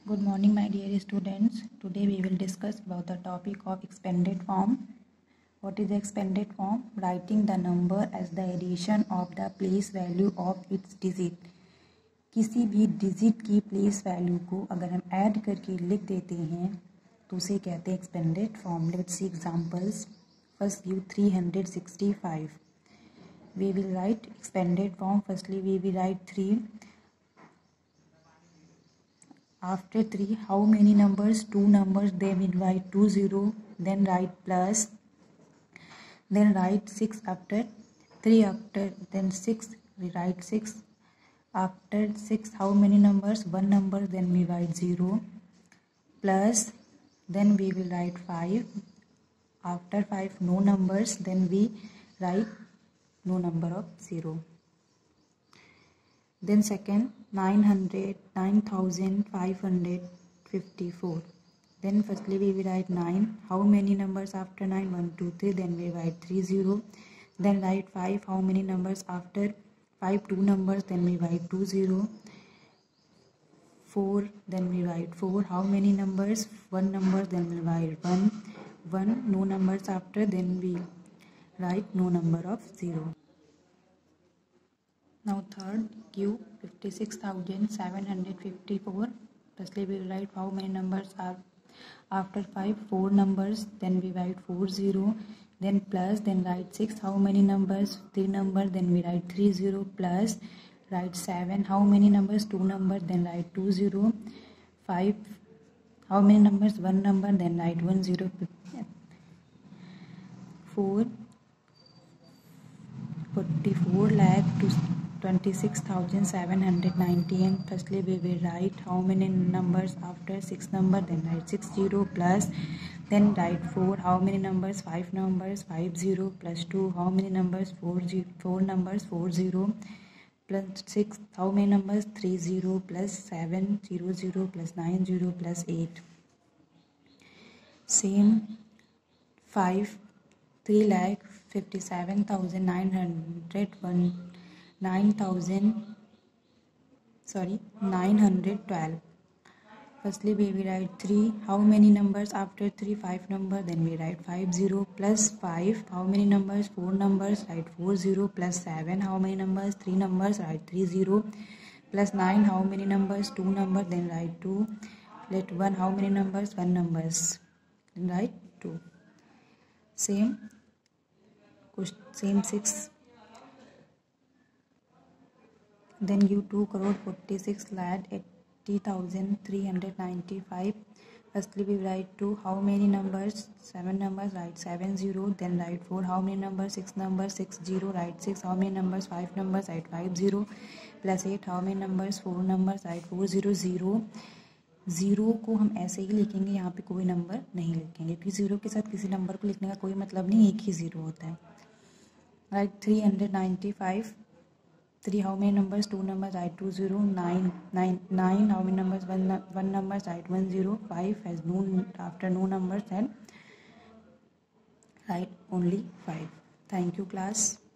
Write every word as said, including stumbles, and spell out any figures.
Good morning, my dear students. Today we will discuss about the topic of expanded form. What is the expanded form? Writing the number as the addition of the place value of its digit. किसी भी digit की place value को अगर हम add करके लिख देते हैं तो उसे कहते हैं expanded form. Let's see examples. First give three hundred sixty five. We will write expanded form. Firstly we will write three. After three, how many numbers? Two numbers. Then we write two zero. Then write plus. Then write six after three. After then six, we write six. After six, how many numbers? One number. Then we write zero. Plus. Then we will write five. After five, no numbers. Then we write no number of zero. Then second, nine hundred, nine thousand five hundred fifty-four. Then firstly we will write nine. How many numbers after nine? one, two, three. Then we write three zero. Then write five. How many numbers after five? two numbers. Then we write two zero. four. Then we write four. How many numbers? one number. Then we write one. one. No numbers after. Then we write no number of zero. Now third, Q fifty-six thousand seven hundred fifty-four. Firstly we will write how many numbers are after five? four numbers. Then we write four zero. Then plus. Then write six. How many numbers? three numbers. Then we write three zero. Plus write seven. How many numbers? two numbers. Then write two zero. five. How many numbers? one number. Then write one zero. four. forty-four lakh to twenty-six thousand seven hundred ninety. And firstly we will write how many numbers after six number. Then write six zero. Plus. Then write four. How many numbers? five numbers. five zero. Plus two. How many numbers? four zero. four numbers. four zero. Plus six. How many numbers? three zero. Plus seven. zero zero. Plus nine zero. Plus eight. Same. five. three lakh fifty-seven thousand nine hundred one. nine thousand sorry nine hundred twelve. Firstly we will write three. How many numbers after three? five number. Then we write five zero. Plus five. How many numbers? four numbers. Write four zero. Plus seven. How many numbers? three numbers. Write three zero. Plus nine. How many numbers? two numbers. Then write two. Let one. How many numbers? one numbers. Then write two. Same. Same six. Then give two crore forty-six lakh eighty thousand three hundred ninety-five. Firstly we write two. How many numbers? seven numbers. Write seven zero. Then write four. How many numbers? six numbers. six zero. Write six. How many numbers? five numbers. Write five zero. Plus eight. How many numbers? four numbers. Write four zero zero. Zero को हम ऐसे ही लिखेंगे, यहाँ पे कोई number नहीं लिखेंगे क्योंकि ज़ीरो के साथ किसी नंबर को लिखने का कोई मतलब नहीं, एक ही ज़ीरो होता है. Write three hundred ninety-five. three. How many numbers? two numbers. Write two zero. nine. nine. nine. How many numbers? one, one numbers. Write one zero. five has no after no numbers. Then write only five. Thank you class.